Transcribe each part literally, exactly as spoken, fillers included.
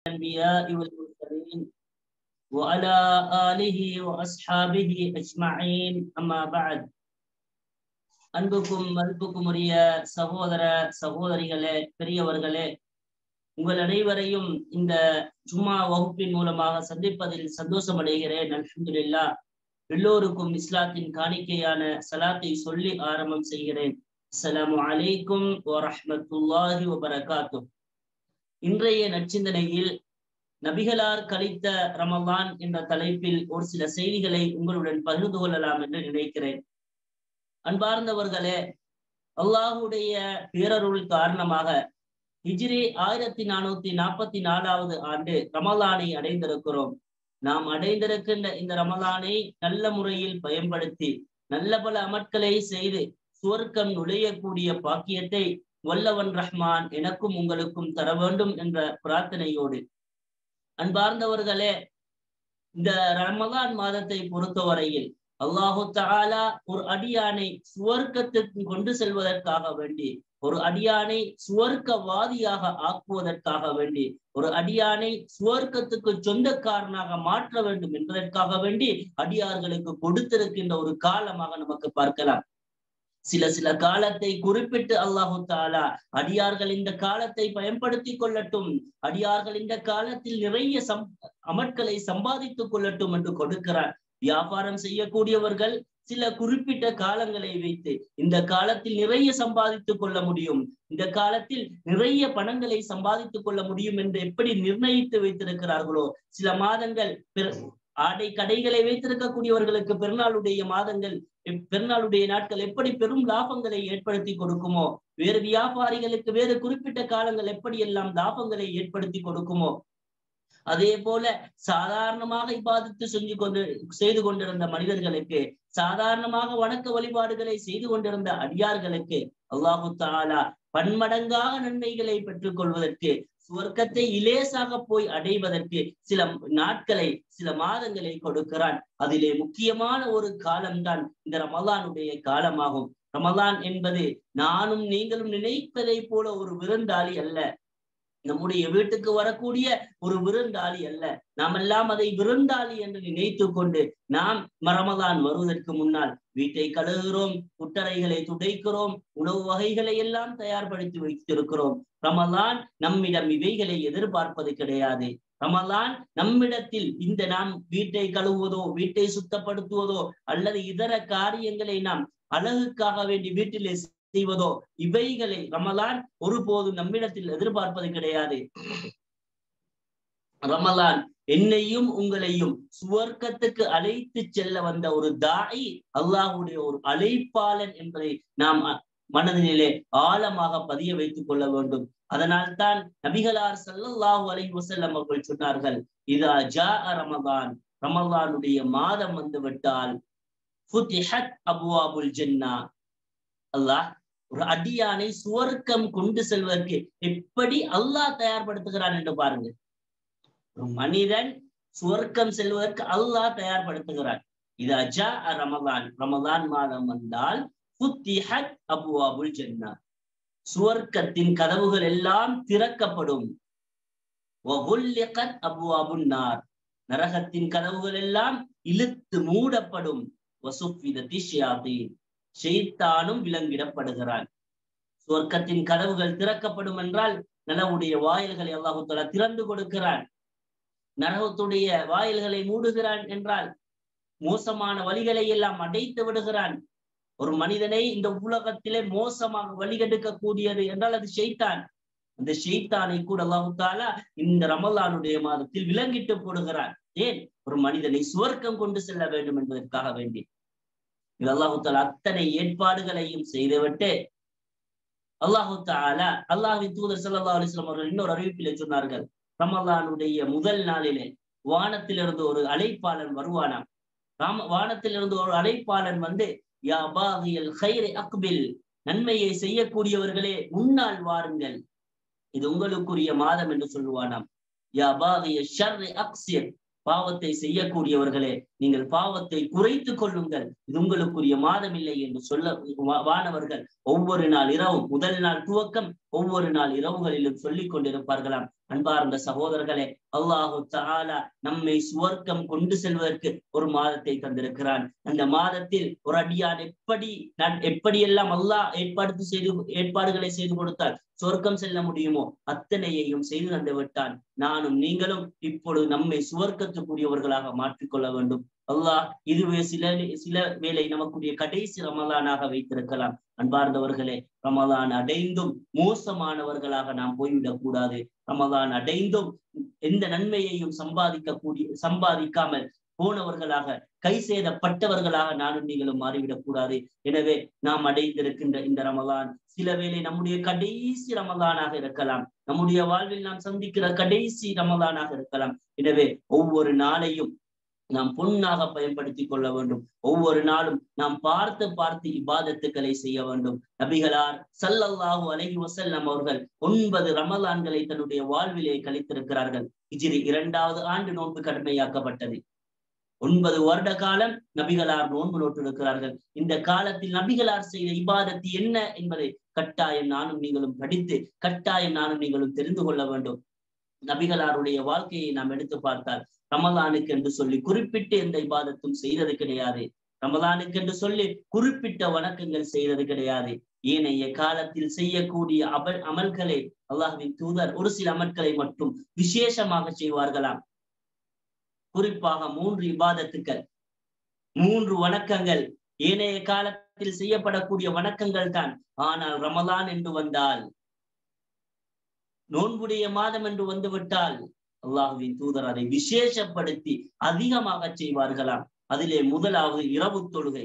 الأنبياء والمرسلين وعلى آله وأصحابه أجمعين أما بعد அன்புக்கும் மதிப்புக்கும் உரிய சகோதர சகோதரிகளே, பெரியவர்களே, உங்கள் அனைவரையும் இந்த ஜும்மா வகுப்பின் மூலமாக சந்திப்பதில் சந்தோஷம் அடைகிறேன். அல்ஹம்துலில்லாஹ். எல்லோருக்கும் இஸ்லாத்தின் காணிக்கையான சலாத்தை சொல்லி ஆரம்பம் செய்கிறேன். அஸ்ஸலாமு அலைக்கும் வரஹ்மத்துல்லாஹி வபரகாத்துஹ். இன்றைய நற்சிந்தனையில் நபிகளார் கழித்த ரமலான் என்ற தலைப்பில் ஒரு சில செய்திகளை உங்களுடன் பகிர்ந்து கொள்ளலாம் என்று நினைக்கிறேன். அன்பார்ந்தவர்களே, அல்லாஹுடைய பேரருள் காரணமாக ஹிஜ்ரி ஆயிரத்தி நானூத்தி நாற்பத்தி நாலாவது ஆண்டு ரமலானை அடைந்திருக்கிறோம். நாம் அடைந்திருக்கின்ற இந்த ரமலானை நல்ல முறையில் பயன்படுத்தி நல்ல பல அமட்களை செய்து சுவர்க்கம் நுழையக்கூடிய பாக்கியத்தை வல்லவன் ரஹ்மான் எனக்கும் உங்களுக்கும் தர வேண்டும் என்ற பிரார்த்தனையோடு, அன்பார்ந்தவர்களே, இந்த ரமலான் மாதத்தை பொறுத்தவரையில் அல்லாஹு தஆலா ஒரு அடியானை சுவர்க்கத்துக்கு கொண்டு செல்வதற்காக வேண்டி, ஒரு அடியானை சுவர்க்கவாதியாக ஆக்குவதற்காக வேண்டி, ஒரு அடியானை சுவர்க்கத்துக்கு சொந்தக்காரனாக மாற்ற வேண்டும் என்பதற்காக வேண்டி அடியார்களுக்கு கொடுத்திருக்கின்ற ஒரு காலமாக நமக்கு பார்க்கலாம். சில சில காலத்தை குறிப்பிட்டு அல்லாஹு தஆலா அடியார்கள் இந்த காலத்தை பயன்படுத்தி கொள்ளட்டும், அடியார்கள் இந்த காலத்தில் நிறைய சம் அமட்களை சம்பாதித்துக் கொள்ளட்டும் என்று கொடுக்கிறார். வியாபாரம் செய்யக்கூடியவர்கள் சில குறிப்பிட்ட காலங்களை வைத்து இந்த காலத்தில் நிறைய சம்பாதித்துக் கொள்ள முடியும், இந்த காலத்தில் நிறைய பணங்களை சம்பாதித்துக் கொள்ள முடியும் என்று எப்படி நிர்ணயித்து வைத்திருக்கிறார்களோ, சில மாதங்கள் ஆடை கடைகளை வைத்திருக்கக்கூடியவர்களுக்கு பெருநாளுடைய மாதங்கள் பெருநாளுடைய நாட்கள் எப்படி பெரும் லாபங்களை ஏற்படுத்தி கொடுக்குமோ, வேறு வியாபாரிகளுக்கு வேறு குறிப்பிட்ட காலங்கள் எப்படி எல்லாம் லாபங்களை ஏற்படுத்தி கொடுக்குமோ, அதே போல சாதாரணமாக இபாதத்து செஞ்சு கொண்டு செய்து கொண்டிருந்த மனிதர்களுக்கு, சாதாரணமாக வணக்க வழிபாடுகளை செய்து கொண்டிருந்த அடியார்களுக்கு அல்லாஹு தஆலா பன்மடங்காக நன்மைகளை பெற்றுக் கொள்வதற்கு, சுவர்க்கத்தை இலேசாக போய் அடைவதற்கு சில நாட்களை சில மாதங்களை கொடுக்கிறான். அதிலே முக்கியமான ஒரு காலம்தான் இந்த ரமலானுடைய காலமாகும். ரமலான் என்பது நானும் நீங்களும் நினைப்பதை போல ஒரு விருந்தாளி அல்ல, நம்முடைய வீட்டுக்கு வரக்கூடிய ஒரு விருந்தாளி அல்ல. நாம் எல்லாம் அதை விருந்தாளி என்று நினைத்து கொண்டு நாம் ரமலான் வருவதற்கு முன்னால் வீட்டை கழுகுகிறோம், குட்டறைகளை துடைக்கிறோம், உணவு வகைகளை எல்லாம் தயார்படுத்தி வைத்திருக்கிறோம். ரமலான் நம்மிடம் இவைகளை எதிர்பார்ப்பது கிடையாது. ரமலான் நம்மிடத்தில் இந்த நாம் வீட்டை கழுவுவதோ, வீட்டை சுத்தப்படுத்துவதோ அல்லது இதர காரியங்களை நாம் அழகுக்காக வேண்டி வீட்டிலே செய்வதோ, இவைகளை ரமலான் ஒருபோதும் நம்மிடத்தில் எதிர்பார்ப்பது கிடையாது. ரமலான் என்னையும் உங்களையும் சுவர்க்கத்துக்கு அழைத்து செல்ல வந்த ஒரு தாயி, அல்லாஹுடைய ஒரு அழைப்பாளன் என்பதை நாம் மனதிலே ஆழமாக பதிய வைத்துக் கொள்ள வேண்டும். அதனால் தான் நபிகளார் ஸல்லல்லாஹு அலைஹி வஸல்லம் அவர்கள் சொன்னார்கள், இதா ஜாஅ ரமலான், ரமலானுடைய மாதம் வந்து விட்டால் ஃபுதிஹத் அப்வாபுல் ஜன்னா, அல்லாஹ் ஒரு அடியானை சுவர்க்கம் கொண்டு செல்வதற்கு எப்படி அல்லாஹ் தயார்படுத்துகிறான் என்று பாருங்க. ஒரு மனிதன் சுவர்க்கம் செல்வதற்கு அல்லாஹ் தயார்படுத்துகிறான். இதா ஜாஅ ரமலான், ரமலான் மாதம் வந்தால் ஃபுதிஹத் அப்வாபுல் ஜன்னா, சுவர்க்கத்தின் கதவுகள் எல்லாம் திறக்கப்படும். வகுல்லிகத் அப்வாபுன் நார், நரகத்தின் கதவுகள் எல்லாம் இழுத்து மூடப்படும். வசுஃபிதத்தி ஷயாத்தீன், ஷைத்தானும் விலங்கிடப்படுகிறான். சுவர்க்கத்தின் கதவுகள் திறக்கப்படும் என்றால் நனவுடைய வாயில்களை அல்லாஹு தஆலா திறந்து கொடுக்கிறான். நரகத்துடைய வாயில்களை மூடுகிறான் என்றால் மோசமான வழிகளை எல்லாம் அடைத்து விடுகிறான். ஒரு மனிதனை இந்த உலகத்திலே மோசமாக வழிகெடுக்க கூடியது என்றால் அது ஷைத்தான். அந்த ஷைத்தானை கூட அல்லாஹு தஆலா இந்த ரமலானுடைய மாதத்தில் விலங்கிட்டு போடுகிறான். ஏன்? ஒரு மனிதனை சுவர்க்கம் கொண்டு செல்ல வேண்டும் என்பதற்காக வேண்டி. இது அல்லாஹு தஆலா அத்தனை ஏற்பாடுகளையும் செய்துவிட்டு அல்லாஹு தஆலா அல்லாஹ்வின் தூதர் ஸல்லல்லாஹு அலைஹி வஸல்லம் அவர்கள் இன்னொரு அறிவிப்பிலே சொன்னார்கள், ரமலானுடைய முதல் நாளிலே வானத்திலிருந்து ஒரு அழைப்பாளன் வருவானாம். ராம வானத்திலிருந்து ஒரு அழைப்பாளன் வந்து, யா பாகியல் கைரி அக்பில், நன்மையை செய்யக்கூடியவர்களே முன்னால் வாருங்கள், இது உங்களுக்குரிய மாதம் என்று சொல்லுவானாம். யா பாகிய ஷர்ரி அக்ஸிர், பாவத்தை செய்யக்கூடியவர்களே நீங்கள் பாவத்தை குறைத்து கொள்ளுங்கள், இது உங்களுக்குரிய மாதம் இல்லை என்று சொல்ல வானவர்கள் ஒவ்வொரு நாள் இரவும், முதல் நாள் துவக்கம் ஒவ்வொரு நாள் இரவுகளிலும் சொல்லிக் கொண்டிருப்பார்களாம். அன்பார்ந்த சகோதரர்களே, அல்லாஹு தஆலா நம்மை சுவர்க்கம் கொண்டு செல்வதற்கு ஒரு மாதத்தை தந்திருக்கிறான். அந்த மாதத்தில் ஒரு அடியான் எப்படி எப்படியெல்லாம் அல்லாஹ் ஏற்பாடு செய்து ஏற்பாடுகளை செய்து கொடுத்தால் சுவர்க்கம் செல்ல முடியுமோ அத்தனையையும் செய்து தந்து விட்டான். நானும் நீங்களும் இப்பொழுது நம்மை சுவர்க்கத்துக்குரியவர்களாக மாற்றிக்கொள்ள வேண்டும். அல்லாஹ் இதுவே சில சில வேளை நமக்குரிய கடைசி ரமலானாக வைத்திருக்கலாம். அன்பார்ந்தவர்களே, ரமலான் அடைந்தும் மோசமானவர்களாக நாம் போய்விடக் கூடாது. ரமலான் அடைந்தும் எந்த நன்மையையும் சம்பாதிக்க கூடிய சம்பாதிக்காமல் போனவர்களாக, கை சேதப்பட்டவர்களாக நானும் நீங்களும் மாறிவிடக் கூடாது. எனவே நாம் அடைந்திருக்கின்ற இந்த ரமலான் சில வேளை நம்முடைய கடைசி ரமலானாக இருக்கலாம். நம்முடைய வாழ்வில் நாம் சந்திக்கிற கடைசி ரமலானாக இருக்கலாம். எனவே ஒவ்வொரு நாளையும் நாம் பொன்னாக பயன்படுத்தி கொள்ள வேண்டும். ஒவ்வொரு நாளும் நாம் பார்த்து பார்த்து இபாதத்துக்களை செய்ய வேண்டும். நபிகளார் ஸல்லல்லாஹு அலைஹி வஸல்லம் அவர்கள் ஒன்பது ரமலான்களை தன்னுடைய வாழ்விலே கழித்திருக்கிறார்கள். ஹிஜ்ரி இரண்டாவது ஆண்டு நோன்பு கடமையாக்கப்பட்டது. ஒன்பது வருட காலம் நபிகளார் நோன்பு நோட்டிருக்கிறார்கள். இந்த காலத்தில் நபிகளார் செய்த இபாதத்து என்ன என்பதை கட்டாயம் நானும் நீங்களும் படித்து கட்டாயம் நானும் நீங்களும் தெரிந்து கொள்ள வேண்டும். நபிகளாருடைய வாழ்க்கையை நாம் எடுத்து பார்த்தால் ரமலானுக்கு என்று சொல்லி குறிப்பிட்டு எந்த இபாதத்தும் செய்தது கிடையாது. ரமலானுக்கு என்று சொல்லி குறிப்பிட்ட வணக்கங்கள் செய்தது கிடையாது. ஏனைய காலத்தில் செய்யக்கூடிய அமல் அமல்களை அல்லாஹ்வின் தூதர் ஒரு சில அமல்களை மட்டும் விசேஷமாக செய்வார்களாம். குறிப்பாக மூன்று இபாதத்துக்கள், மூன்று வணக்கங்கள் ஏனைய காலத்தில் செய்யப்படக்கூடிய வணக்கங்கள் தான். ஆனால் ரமலான் என்று வந்தால், நோன்புடைய மாதம் என்று வந்து விட்டால் அல்லாஹ்வின் தூதர் அதை விசேஷப்படுத்தி அதிகமாக செய்வார்களாம். அதிலே முதலாவது இரவு தொழுகை.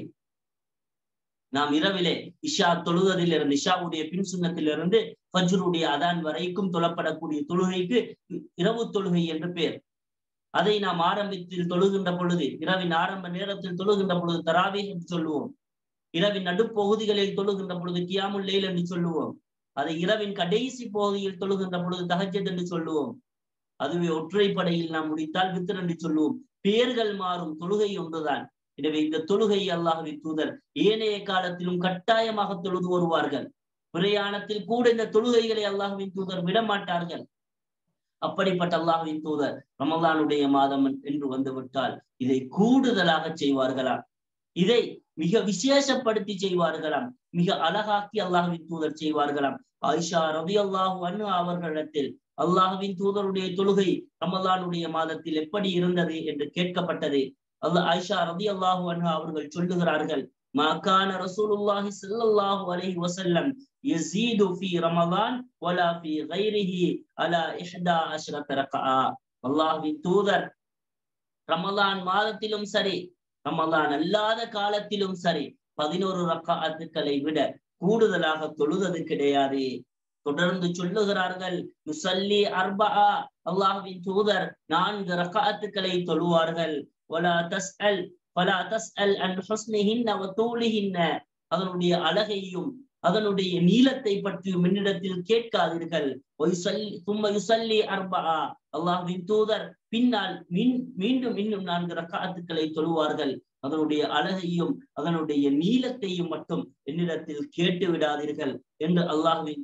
நாம் இரவிலே இஷா தொழுவதில் இருந்து இஷாவுடைய பின் சுன்னத்திலிருந்து ஃபஜ்ருடைய அதான் வரைக்கும் தொழப்படக்கூடிய தொழுகைக்கு இரவு தொழுகை என்று பெயர். அதை நாம் ஆரம்பத்தில் தொழுகின்ற பொழுது, இரவின் ஆரம்ப நேரத்தில் தொழுகின்ற பொழுது தராவீஹ் என்று சொல்லுவோம். இரவின் நடுப்பகுதிகளில் தொழுகின்ற பொழுது கியாமுல் லைல் என்று சொல்லுவோம். அதை இரவின் கடைசி பகுதியில் தொழுகின்ற பொழுது தஹஜ்ஜத் என்று சொல்லுவோம். அதுவே ஒற்றைப்படையில் நாம் முடித்தால் வித்ர் என்று சொல்லுவோம். பெயர்கள் மாறும், தொழுகை ஒன்றுதான். எனவே இந்த தொழுகை அல்லாஹ்வின் தூதர் ஏனைய காலத்திலும் கட்டாயமாக தொழுது வருவார்கள். பிரயாணத்தில் கூட இந்த தொழுகைகளை அல்லாஹ்வின் தூதர் விடமாட்டார்கள். அப்படிப்பட்ட அல்லாஹ்வின் தூதர் ரமலானுடைய மாதம் என்று வந்துவிட்டால் இதை கூடுதலாக செய்வார்களாம். இதை மிக விசேஷப்படுத்தி செய்வார்களாம். மிக அழகாக்கி அல்லாஹ்வின் தூதர் செய்வார்களாம். ஆயிஷா ரலியல்லாஹு அன்ஹா அவர்களிடத்தில் அல்லாஹ்வின் தூதருடைய தொழுகை ரமலானுடைய மாதத்தில் எப்படி இருந்தது என்று கேட்கப்பட்டது. அல்லாஹ் ஆயிஷா ரலியல்லாஹு அன்ஹா அவர்கள் சொல்லுகிறார்கள், மா கான ரசூலுல்லாஹி ஸல்லல்லாஹு அலைஹி வஸல்லம் யஸீது ஃபீ ரமலான் வலா ஃபீ கைரிஹி அலா இஹ்தா அஷ்ரத ரக்ஆ. அல்லாஹ்வின் தூதர் ரமலான் மாதத்திலும் சரி, ரமலான் அல்லாத காலத்திலும் சரி, பதினோரு ரக்அத்துக்களை விட கூடுதலாக தொழுதது கிடையாது. தொடர்ந்து சொல்லுகிறார்கள், யுஸல்லி அர்பஆ, அல்லாஹ்வின் தூதர் நான்கு ரக்அத்துக்களை தொழுவார்கள். வலா தஸ்அல் ஃபலா தஸ்அல் அன் ஹுஸ்னிஹின்ன வ தூலிஹின்ன, அதனுடைய அழகையும் அதனுடைய நீளத்தை பற்றியும் என்னிடத்தில் கேட்காதீர்கள். சும்ம யுஸல்லி அர்பஆ, அல்லாஹ்வின் தூதர் பின்னால் மீண்டும் இன்னும் நான்கு ரக்அத்துக்களை தொழுவார்கள். அதனுடைய அழகையும் அதனுடைய நீளத்தையும் மட்டும் என்னிடத்தில் கேட்டு விடாதீர்கள் என்று அல்லாஹ்வின்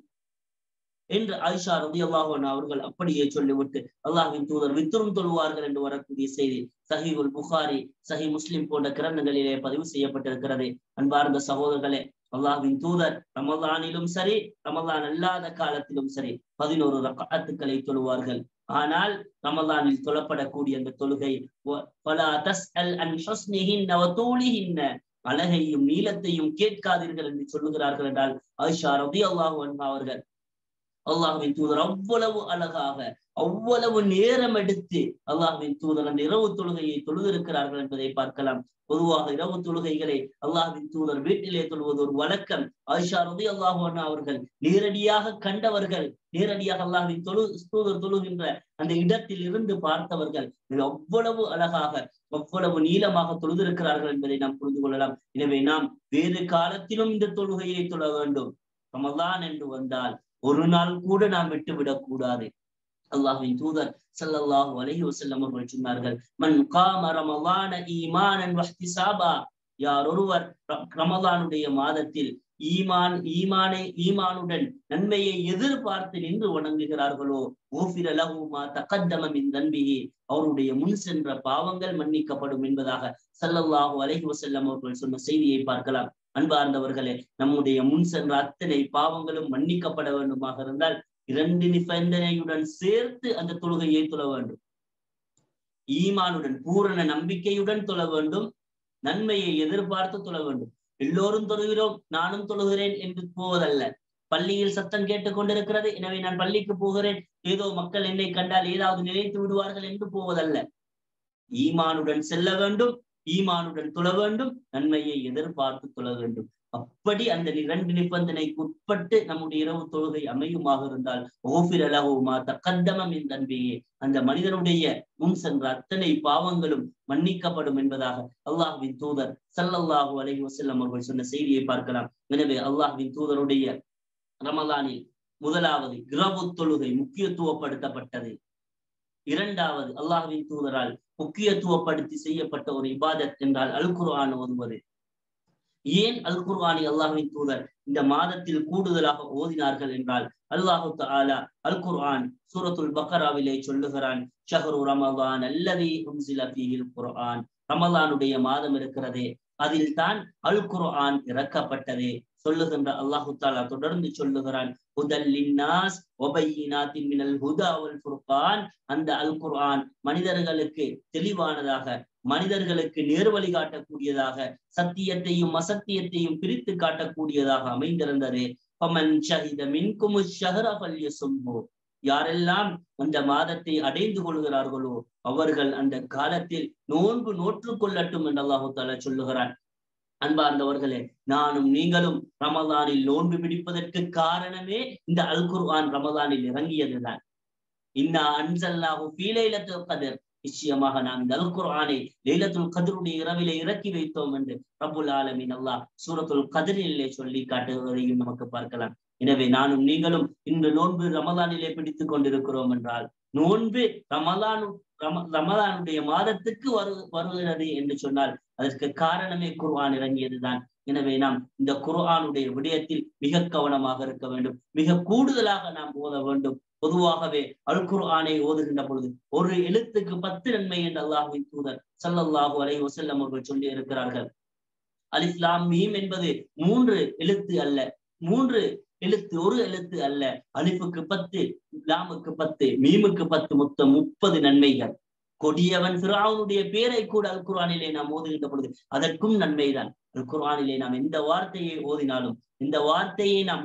என்று ஆயிஷா ரலியல்லாஹு அன்ஹா அவர்கள் அப்படியே சொல்லிவிட்டு அல்லாஹ்வின் தூதர் வித்ரும் தொழுவார்கள் என்று வரக்கூடிய செய்தி சஹீஹுல் புகாரி, சஹீஹ் முஸ்லிம் போன்ற கிரந்தங்களிலே பதிவு செய்யப்பட்டிருக்கிறது. அன்பார்ந்த சகோதரர்களே, அல்லாஹ்வின் தூதர் ரமலானிலும் சரி, ரமலான் அல்லாத காலத்திலும் சரி பதினோரு ரக்அத்துக்களை தொழுவார்கள். ஆனால் ரமலானில் தொழப்படக்கூடிய அந்த தொழுகை ஃபலா தஸ்அல் அன் ஹுஸ்னிஹின்ன வ தூலிஹின்ன, அழகையும் நீளத்தையும் கேட்காதீர்கள் என்று சொல்லுகிறார்கள் என்றால் ஆயிஷா ரலியல்லாஹு அன்ஹா அவர்கள் அல்லாஹ்வின் தூதர் அவ்வளவு அழகாக அவ்வளவு நேரம் எடுத்து அல்லாஹ்வின் தூதர் அந்த இரவு தொழுகையை தொழுதிருக்கிறார்கள் என்பதை பார்க்கலாம். பொதுவாக இரவு தொழுகைகளை அல்லாஹ்வின் தூதர் வீட்டிலே தொழுவது ஒரு வழக்கம். ஆயிஷா ரலியல்லாஹு அன்ஹா அவர்கள் நேரடியாக கண்டவர்கள், நேரடியாக அல்லாஹ்வின் தொழு தூதர் தொழுகின்ற அந்த இடத்தில் இருந்து பார்த்தவர்கள். அவ்வளவு அழகாக அவ்வளவு நீளமாக தொழுதிருக்கிறார்கள் என்பதை நாம் புரிந்து கொள்ளலாம். எனவே நாம் வேறு காலத்திலும் இந்த தொழுகையை தொழ வேண்டும். ரமலான் என்று வந்தால் ஒரு நாள் கூட நாம் விட்டுவிடக் கூடாது. அல்லாஹ்வின் தூதர் ஸல்லல்லாஹு அலைஹி வஸல்லம் அவர்கள் சொன்னார்கள், மன் காம ரமலான ஈமானன் வஹ்திசாபா, யார் ஒருவர் ரமலானுடைய மாதத்தில் ஈமான் ஈமானை ஈமானுடன் நன்மையை எதிர்பார்த்து நின்று வணங்குகிறார்களோ ஓஃபிர லஹு மா தகத்தம மின் தன்பிஹி, அவருடைய முன் சென்ற பாவங்கள் மன்னிக்கப்படும் என்பதாக ஸல்லல்லாஹு அலைஹி வஸல்லம் அவர்கள் சொன்ன செய்தியை பார்க்கலாம். அன்பார்ந்தவர்களே, நம்முடைய முன் சென்ற அத்தனை பாவங்களும் மன்னிக்கப்பட வேண்டுமாக இருந்தால் இரண்டு நிபந்தனையுடன் சேர்த்து அந்த தொழுகையை தொழ வேண்டும். ஈமானுடன் பூரண நம்பிக்கையுடன் தொழ வேண்டும், நன்மையை எதிர்பார்த்து தொழ வேண்டும். எல்லோரும் தொழுகிறோம் நானும் தொழுகிறேன் என்று போவதல்ல. பள்ளியில் சத்தம் கேட்டுக் கொண்டிருக்கிறது, எனவே நான் பள்ளிக்கு போகிறேன், ஏதோ மக்கள் என்னை கண்டால் ஏதாவது நினைத்து விடுவார்கள் என்று போவதல்ல. ஈமானுடன் செல்ல வேண்டும், ஈமானுடன் தொழ வேண்டும், நன்மையை எதிர்பார்த்து தொழ வேண்டும். அப்படி அந்த இரண்டு நிபந்தனைக்கு உட்பட்டு நம்முடைய இரவு தொழுகை அமையுமாக இருந்தால் ஓஃபிர லஹு மா தகத்தம மின் தன்பிஹி, அந்த மனிதனுடைய முன் சென்ற அத்தனை பாவங்களும் மன்னிக்கப்படும் என்பதாக அல்லாஹ்வின் தூதர் ஸல்லல்லாஹு அலைஹி வஸல்லம் அவர்கள் சொன்ன செய்தியை பார்க்கலாம். எனவே அல்லாஹ்வின் தூதருடைய ரமலானில் முதலாவது இரவு தொழுகை முக்கியத்துவப்படுத்தப்பட்டது. இரண்டாவது அல்லாஹ்வின் தூதரால் முக்கியத்துவப்படுத்தி செய்யப்பட்ட ஒரு இபாதத் என்றால் அல் குர்ஆன் ஓதுவது. ஏன் அல் குர்ஆனை அல்லாஹ்வின் தூதர் இந்த மாதத்தில் கூடுதலாக ஓதினார்கள் என்றால் அல்லாஹு தஆலா அல் குர்ஆன் சூரத்துல் பக்ராவிலே சொல்லுகிறான், ஷஹ்ரு ரமலான் அல்லதி உன்ஸில ஃபீஹில் குர்ஆன், ரமலானுடைய மாதம் இருக்கிறதே அதில் தான் அல் குர்ஆன் இறக்கப்பட்டதே. சொல்லுகின்ற அல்லாஹு தஆலா தொடர்ந்து சொல்லுகிறான், ஹுதல் லின்னாஸ் வபையினாத்தின் மினல் ஹுதா வல் ஃபுர்கான், அந்த அல் குர்ஆன் மனிதர்களுக்கு தெளிவானதாக, மனிதர்களுக்கு நேர்வழி காட்டக்கூடியதாக, சத்தியத்தையும் அசத்தியத்தையும் பிரித்து காட்டக்கூடியதாக அமைந்திருந்தது. ஃபமன் ஷஹித மின்கும் ஷஹர ஃபல்யஸும்ஹு, யாரெல்லாம் அந்த மாதத்தை அடைந்து கொள்கிறார்களோ அவர்கள் அந்த காலத்தில் நோன்பு நோற்றுக் கொள்ளட்டும் என்று அல்லாஹு தஆலா சொல்லுகிறான். அன்பார்ந்தவர்களே, நானும் நீங்களும் ரமலானில் நோன்பு பிடிப்பதற்கு காரணமே இந்த அல் குர்ஆன் ரமலானில் இறங்கியதுதான். இன்னா அன்ஸல்னாஹு ஃபீ லைலத்துல் கத்ர், நிச்சயமாக நாம் இந்த அல் குர்ஆனை லைலத்துல் கத்ருடைய இரவிலே இறக்கி வைத்தோம் என்று ரப்புல் ஆலமீன் அல்லாஹ் சூரத்துல் கத்ரிலே சொல்லி காட்டுவதையும் நமக்கு பார்க்கலாம். எனவே நானும் நீங்களும் இன்று நோன்பு ரமலானிலே பிடித்துக் கொண்டிருக்கிறோம் என்றால் நோன்பு ரமலானு ரமலானுடைய மாதத்துக்கு வரு வருகிறது என்று சொன்னால் அதற்கு காரணமே குர்ஆன் இறங்கியதுதான். எனவே நாம் இந்த குர்ஆனுடைய விடயத்தில் மிக கவனமாக இருக்க வேண்டும், மிக கூடுதலாக நாம் ஓத வேண்டும். பொதுவாகவே அல் குர்ஆனை ஓதுகின்ற பொழுது ஒரு எழுத்துக்கு பத்து நன்மை என்று அல்லாஹ்வின் தூதர் ஸல்லல்லாஹு அலைஹி வஸல்லம் அவர்கள் சொல்லி இருக்கிறார்கள். அலிஃப் லாம் மீம் என்பது மூன்று எழுத்து அல்ல, மூன்று எழுத்து ஒரு எழுத்து அல்ல. அலிஃபுக்கு பத்து, லாமுக்கு பத்து, மீமுக்கு பத்து, மொத்தம் முப்பது நன்மைகள். கொடியவன் ஃபிரௌனுடைய பேரை கூட அல் குர்ஆனிலே நாம் ஓதுகின்ற பொழுது அதற்கும் நன்மைதான். அல் குர்ஆனிலே நாம் எந்த வார்த்தையை ஓதினாலும், இந்த வார்த்தையை நாம்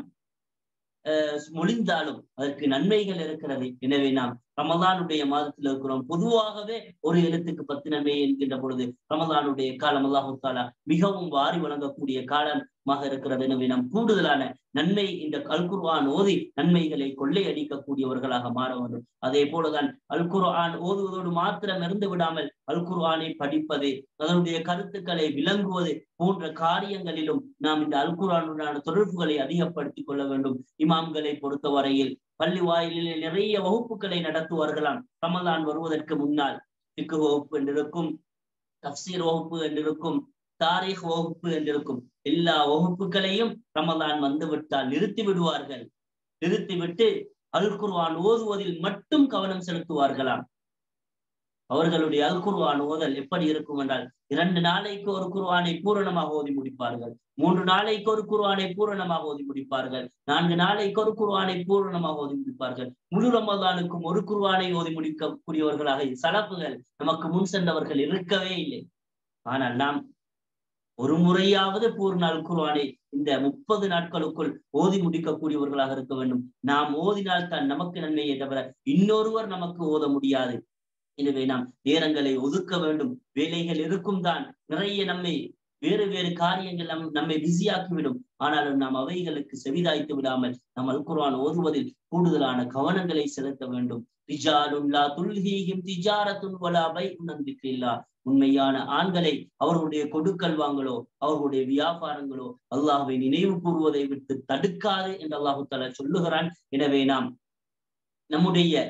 அஹ் மொழிந்தாலும் அதற்கு நன்மைகள் இருக்கிறது. எனவே நாம் ரமலானுடைய மாதத்தில் இருக்கிறோம். பொதுவாகவே ஒரு எழுத்துக்கு பத்து நன்மை என்கின்ற பொழுது ரமலானுடைய காலம் அல்லாஹு தஆலா மிகவும் வாரி வழங்கக்கூடிய காலமாக இருக்கிறது. எனவே நாம் கூடுதலான நன்மை இந்த அல் குர்ஆன் ஓதி நன்மைகளை கொள்ளையடிக்கக்கூடியவர்களாக மாற வேண்டும். அதே போலதான் அல் குர்ஆன் ஓதுவதோடு மாத்திரம் இருந்து விடாமல் அல் குர்ஆனை படிப்பது, அதனுடைய கருத்துக்களை விளங்குவது போன்ற காரியங்களிலும் நாம் இந்த அல் குர்ஆனுடனான தொடர்புகளை அதிகப்படுத்திக் கொள்ள வேண்டும். இமாம்களை பொறுத்தவரையில் பள்ளி வாயிலில் நிறைய வகுப்புகளை நடத்துவார்களாம். ரமலான் வருவதற்கு முன்னால் ஃபிக்ஹ் வகுப்பு என்றிருக்கும், தஃப்சீர் வகுப்பு என்றிருக்கும், தாரீக் வகுப்பு என்றிருக்கும். எல்லா வகுப்புகளையும் ரமலான் வந்து விட்டால் நிறுத்தி விடுவார்கள். நிறுத்திவிட்டு அல் குர்ஆன் ஓதுவதில் மட்டும் கவனம் செலுத்துவார்களாம். அவர்களுடைய அல் குர்ஆன் ஓதல் எப்படி இருக்கும் என்றால் இரண்டு நாளைக்கு ஒரு குர்ஆனை பூரணமாக ஓதி முடிப்பார்கள், மூன்று நாளைக்கு ஒரு குர்ஆனை பூரணமாக ஓதி முடிப்பார்கள், நான்கு நாளைக்கு ஒரு குர்ஆனை பூரணமாக ஓதி முடிப்பார்கள். முழு ரமலானுக்கும் ஒரு குர்ஆனை ஓதி முடிக்கக்கூடியவர்களாக சலப்புகள் நமக்கு முன் சென்றவர்கள் இருக்கவே இல்லை. ஆனால் நாம் ஒரு முறையாவது பூர்ண அல் குர்ஆனை இந்த முப்பது நாட்களுக்குள் ஓதி முடிக்கக்கூடியவர்களாக இருக்க வேண்டும். நாம் ஓதினால் தான் நமக்கு நன்மையை தவிர இன்னொருவர் நமக்கு ஓத முடியாது. எனவே நாம் நேரங்களை ஒதுக்க வேண்டும். வேலைகள் இருக்கும் தான், நிறைய நம்மை வேறு வேறு காரியங்கள் நம் நம்மை பிஸியாக்கிவிடும். ஆனாலும் நாம் அவைகளுக்கு செவிதாய்த்து விடாமல் நாம் அல் குர்ஆன் ஓதுவதில் கூடுதலான கவனங்களை செலுத்த வேண்டும். ரிஜாலுன் லா துல்ஹீஹிம் திஜாரத்துன் வலா பைஉன் அன் திக்ரில்லாஹ், உண்மையான ஆண்களை அவர்களுடைய கொடுக்கல் வாங்கலோ அவர்களுடைய வியாபாரங்களோ அல்லாஹ்வை நினைவு கூறுவதை விட்டு தடுக்காது என்று அல்லாஹு தஆலா சொல்லுகிறான். எனவே நாம் நம்முடைய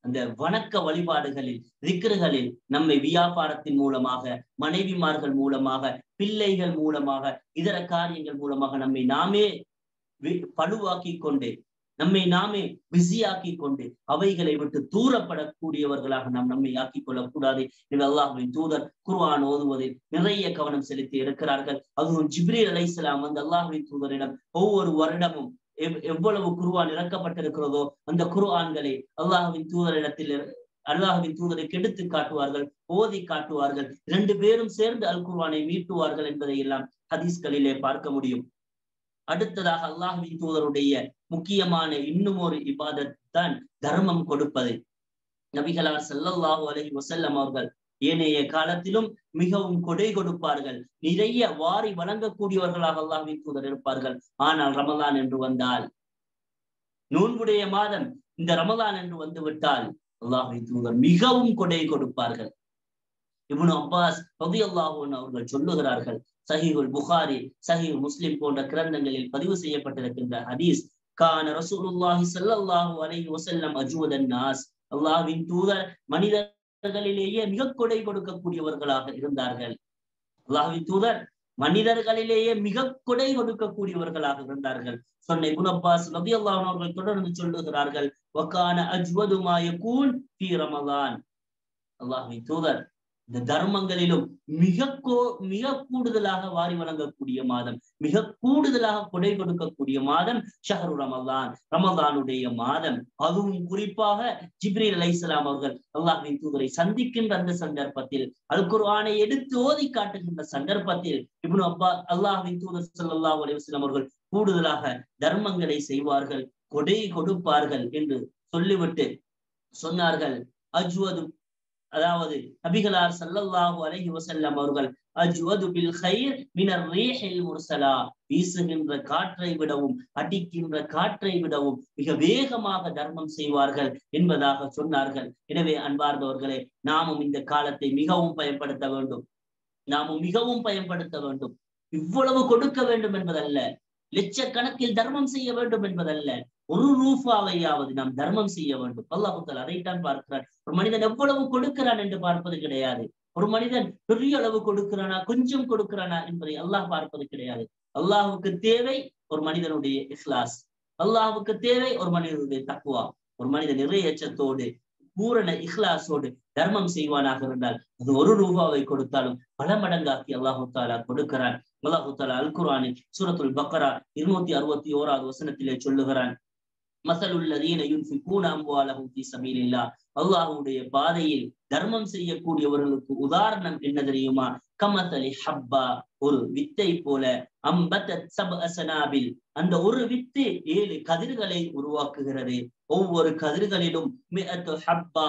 அந்த வணக்க வழிபாடுகளில் திக்ருகளில் நம்மை வியாபாரத்தின் மூலமாக, மனைவிமார்கள் மூலமாக, பிள்ளைகள் மூலமாக, இதர காரியங்கள் மூலமாக நம்மை நாமே பழுவாக்கி கொண்டு, நம்மை நாமே பிஸியாக்கி கொண்டு அவைகளை விட்டு தூரப்படக்கூடியவர்களாக நாம் நம்மை ஆக்கிக் கொள்ளக்கூடாது. இது அல்லாஹ்வின் தூதர் குர்ஆன் ஓதுவதில் நிறைய கவனம் செலுத்தி இருக்கிறார்கள். அதுவும் ஜிப்ரீல் அலைஹிஸ்ஸலாம் வந்து அல்லாஹ்வின் தூதரிடம் ஒவ்வொரு வருடமும் எவ்வளவு குர்ஆன் இறக்கப்பட்டிருக்கிறதோ அந்த குர்ஆன்களை அல்லாஹ்வின் தூதரிடத்தில் அல்லாஹ்வின் தூதருக்கு எடுத்து காட்டுவார்கள், ஓதி காட்டுவார்கள். இரண்டு பேரும் சேர்ந்து அல் குர்ஆனை மீட்டுவார்கள் என்பதை எல்லாம் ஹதீஸ்களிலே பார்க்க முடியும். அடுத்ததாக அல்லாஹ்வின் தூதருடைய முக்கியமான இன்னும் ஒரு இபாதத் தான் தர்மம் கொடுப்பது. நபிகளார் ஸல்லல்லாஹு அலைஹி வஸல்லம் அவர்கள் ஏனைய காலத்திலும் மிகவும் கொடை கொடுப்பார்கள், நிறைய வாரி வழங்கக்கூடியவர்களாக அல்லாஹ்வின் தூதர் இருப்பார்கள். ஆனால் ரமலான் என்று வந்தால், நோன்புடைய மாதம் இந்த ரமலான் என்று வந்து விட்டால் அல்லாஹ்வின் தூதர் மிகவும் கொடை கொடுப்பார்கள். இப்னு அப்பாஸ் ரலியல்லாஹு அன்ஹு அவர்கள் சொல்லுகிறார்கள், சஹீஹுல் புகாரி, சஹீஹ் முஸ்லிம் போன்ற கிரந்தங்களில் பதிவு செய்யப்பட்டிருக்கின்ற ஹதீஸ், கான ரசூலுல்லாஹி ஸல்லல்லாஹு அலைஹி வஸல்லம் அஜ்வதன் நாஸ், அல்லாஹ்வின் தூதர் மனிதர்களிலேயே மிக கொடை கொடுக்கக்கூடியவர்களாக இருந்தார்கள். அல்லாஹ்வின் தூதர் மனிதர்களிலேயே மிக கொடை கொடுக்கக்கூடியவர்களாக இருந்தார்கள். சொன்ன இப்னு அப்பாஸ் ரலியல்லாஹு அன்ஹு அவர்கள் தொடர்ந்து சொல்லுகிறார்கள், வகான அஜ்வது மா யகூன் ஃபீ ரமலான், அல்லாஹ்வின் தூதர் இந்த தர்மங்களிலும் மிக கோ மிக கூடுதலாக வாரி வழங்கக்கூடிய மாதம், மிக கூடுதலாக கொடை கொடுக்கக்கூடிய மாதம் ஷஹ்ரு ரமலான், ரமலானுடைய மாதம். அதுவும் குறிப்பாக ஜிப்ரீல் அலைஹிஸ்ஸலாம் அவர்கள் அல்லாஹ்வின் தூதரை சந்திக்கின்ற அந்த சந்தர்ப்பத்தில், அல் குர்ஆனை எடுத்து ஓதி காட்டுகின்ற சந்தர்ப்பத்தில் இப்னு அப்பா அல்லாஹ்வின் தூதர் ஸல்லல்லாஹு அலைஹி வஸல்லம் அவர்கள் கூடுதலாக தர்மங்களை செய்வார்கள், கொடை கொடுப்பார்கள் என்று சொல்லிவிட்டு சொன்னார்கள், அஜ்வது, அதாவது நபிகளார் ஸல்லல்லாஹு அலைஹி வஸல்லம் அவர்கள் அஜ்வது பில் கைர் மினர் ரீஹில் முர்சலா, வீசுகின்ற காற்றை விடவும் அடிக்கின்ற காற்றை விடவும் மிக வேகமாக தர்மம் செய்வார்கள் என்பதாக சொன்னார்கள். எனவே அன்பார்ந்தவர்களே, நாமும் இந்த காலத்தை மிகவும் பயன்படுத்த வேண்டும், நாமும் மிகவும் பயன்படுத்த வேண்டும். இவ்வளவு கொடுக்க வேண்டும் என்பதல்ல, லட்சக்கணக்கில் தர்மம் செய்ய வேண்டும் என்பதல்ல, ஒரு ரூபாவையாவது நாம் தர்மம் செய்ய வேண்டும். அல்லாஹ் தஆலா அதைத்தான் பார்க்கிறார். ஒரு மனிதன் எவ்வளவு கொடுக்கிறான் என்று பார்ப்பது கிடையாது. ஒரு மனிதன் பெரிய அளவு கொடுக்கிறானா கொஞ்சம் கொடுக்கிறானா என்பதை அல்லாஹ் பார்ப்பது கிடையாது. அல்லாஹுக்கு தேவை ஒரு மனிதனுடைய இஹ்லாஸ், அல்லாஹுக்கு தேவை ஒரு மனிதனுடைய தக்வா. ஒரு மனிதன் நிறைய எச்சத்தோடு பூரண இஹ்லாஸோடு தர்மம் செய்வானாக இருந்தால் அது ஒரு ரூபாவை கொடுத்தாலும் பல மடங்காக்கி அல்லாஹு தஆலா கொடுக்கிறான். அல்லாஹு தஆலா அல் குர்ஆனில் சூரத்துல் பக்ரா இருநூத்தி அறுபத்தி ஓராவது வசனத்திலே சொல்லுகிறான், மஸலுல்லதீன யுன்ஃபிகூன அம்வாலஹும் ஃபீ ஸபீலில்லாஹ், அல்லாஹ்வுடைய பாதையில் தர்மம் செய்யக்கூடியவர்களுக்கு உதாரணம் என்ன தெரியுமா? கமதலி ஹப்பா, ஒரு வித்தை போல, அம்பதத் சப்அ சனாபில், அந்த ஒரு வித்து ஏழு கதிர்களை உருவாக்குகிறது. ஒவ்வொரு கதிர்களிலும் மிஅத்து ஹப்பா,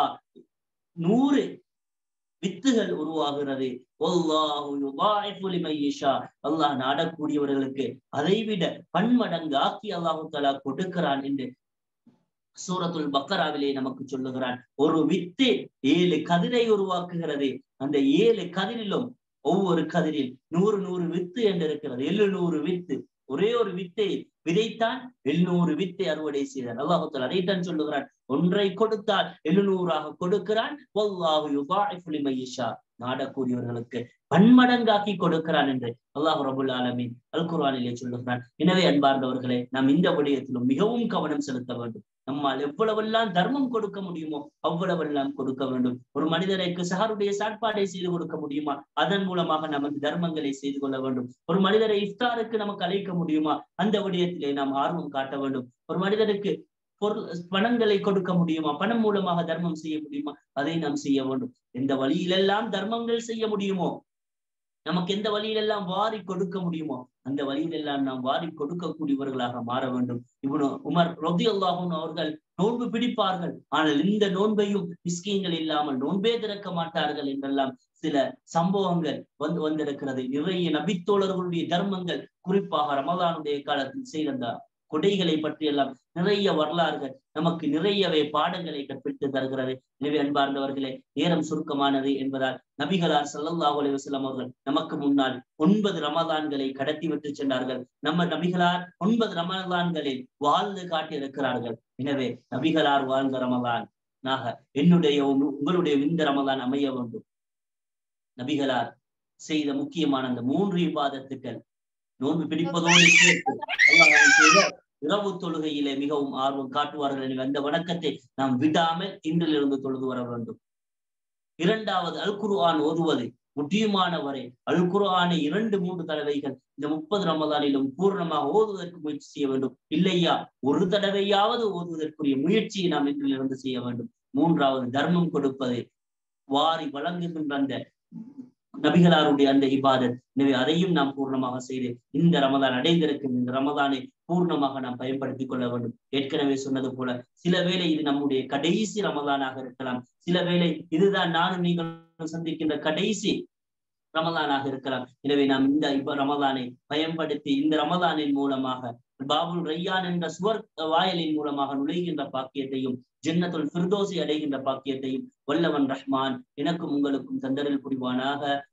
நூறு வித்துகள் உருவாகிறது. வல்லாஹு யுதாயிஃபு லிமன் யஷா, அல்லாஹ் நாடக்கூடியவர்களுக்கு அதைவிட பன்மடங்காக்கி அல்லாஹு தஆலா கொடுக்கிறான் என்று சூரத்துல் பக்ராவிலே நமக்கு சொல்லுகிறான். ஒரு வித்து ஏழு கதிரை உருவாக்குகிறது. அந்த ஏழு கதிரிலும் ஒவ்வொரு கதிரில் நூறு நூறு வித்து என்று இருக்கிறது. எழுநூறு வித்து, ஒரே ஒரு வித்தை விதைத்தான் எழுநூறு வித்தை அறுவடை செய்தான். அல்லாஹ் தஆலா அதைத்தான் சொல்லுகிறான், ஒன்றை கொடுத்தால் எழுநூறாக கொடுக்கிறான். வல்லாஹு யுதாயிஃபு லிமன் யஷா, நாடக்கூடியவர்களுக்கு பன்மடங்காக்கி கொடுக்கிறான் என்று அல்லாஹ் ரப்புல் ஆலமீன் அல் குர்ஆனிலே சொல்லுகிறான். எனவே அன்பார்ந்தவர்களே, நாம் இந்த விடயத்திலும் மிகவும் கவனம் செலுத்த வேண்டும். நம்மால் எவ்வளவெல்லாம் தர்மம் கொடுக்க முடியுமோ அவ்வளவெல்லாம் கொடுக்க வேண்டும். ஒரு மனிதருக்கு சஹருடைய சாப்பாடை செய்து கொடுக்க முடியுமா? அதன் மூலமாக நமது தர்மங்களை செய்து கொள்ள வேண்டும். ஒரு மனிதரை இஃப்தாருக்கு நமக்கு அழைக்க முடியுமா? அந்த விடயத்திலே நாம் ஆர்வம் காட்ட வேண்டும். ஒரு மனிதருக்கு பொருள் பணங்களை கொடுக்க முடியுமா? பணம் மூலமாக தர்மம் செய்ய முடியுமா? அதை நாம் செய்ய வேண்டும். எந்த வழியிலெல்லாம் தர்மங்கள் செய்ய முடியுமோ, நமக்கு எந்த வழியிலெல்லாம் வாரி கொடுக்க முடியுமோ அந்த வழியிலெல்லாம் நாம் வாரி கொடுக்கக்கூடியவர்களாக மாற வேண்டும். இப்னு உமர் ரலியல்லாஹு அன்ஹு அவர்கள் நோன்பு பிடிப்பார்கள், ஆனால் இந்த நோன்பையும் மிஸ்கீன்கள் இல்லாமல் நோன்பே திறக்க மாட்டார்கள் என்றெல்லாம் சில சம்பவங்கள் வந்து வந்திருக்கிறது. நிறைய நபித்தோழர்களுடைய தர்மங்கள், குறிப்பாக ரமலானுடைய காலத்தில் செய்த கொடைகளை பற்றி எல்லாம் நிறைய வரலாறுகள் நமக்கு நிறையவே பாடங்களை கற்பித்து தருகிறது. எனவே அன்பார்ந்தவர்களே, நேரம் சுருக்கமானது என்பதால் நபிகளார் ஸல்லல்லாஹு அலைஹி வஸல்லம் அவர்கள் நமக்கு முன்னால் ஒன்பது ரமலான்களை கடத்தி விட்டு சென்றார்கள். நம்ம நபிகளார் ஒன்பது ரமலான்களில் வாழ்ந்து காட்டி இருக்கிறார்கள். எனவே நபிகளார் வாழ்ந்த ரமலான், நாக என்னுடைய உங்களுடைய இந்த ரமதான் அமைய வேண்டும். நபிகளார் செய்த முக்கியமான அந்த மூன்று இபாதத்துக்கள் நோன்பு பிடிப்பதோடு சேர்த்து அல்லாஹ்வின் தூதர் இரவு தொழுகையிலே மிகவும் ஆர்வம் காட்டுவார்கள். எனவே அந்த வணக்கத்தை நாம் விடாமல் இன்றிலிருந்து தொழுது வர வேண்டும். இரண்டாவது அல் குர்ஆன் ஓதுவது. முடியுமான வரை அல் குர்ஆனை இரண்டு மூன்று தடவைகள் இந்த முப்பது ரமதானிலும் பூர்ணமாக ஓதுவதற்கு முயற்சி செய்ய வேண்டும். இல்லையா ஒரு தடவையாவது ஓதுவதற்குரிய முயற்சியை நாம் இன்றிலிருந்து செய்ய வேண்டும். மூன்றாவது தர்மம் கொடுப்பது, வாரி வழங்குகின்ற அந்த நபிகளாருடைய அந்த இபாதத். எனவே அதையும் நாம் பூர்ணமாக செய்து இந்த ரமதான் அடைந்திருக்கும் இந்த ரமதானை பூர்ணமாக நாம் பயன்படுத்திக் கொள்ள வேண்டும். ஏற்கனவே சொன்னது போல சில வேளை இது நம்முடைய கடைசி ரமதானாக இருக்கலாம், சில வேளை இதுதான் நானும் நீங்கள் சந்திக்கின்ற கடைசி ரமதானாக இருக்கலாம். எனவே நாம் இந்த இப்ப ரமதானை பயன்படுத்தி இந்த ரமதானின் மூலமாக பாபுல் ரையான் என்ற சுவர் வாயிலின் மூலமாக நுழைகின்ற பாக்கியத்தையும் ஜன்னத்துல் ஃபிர்தௌஸை அடைகின்ற பாக்கியத்தையும் வல்லவன் ரஹ்மான் எனக்கும் உங்களுக்கும் தந்தரில் புரிவானாக.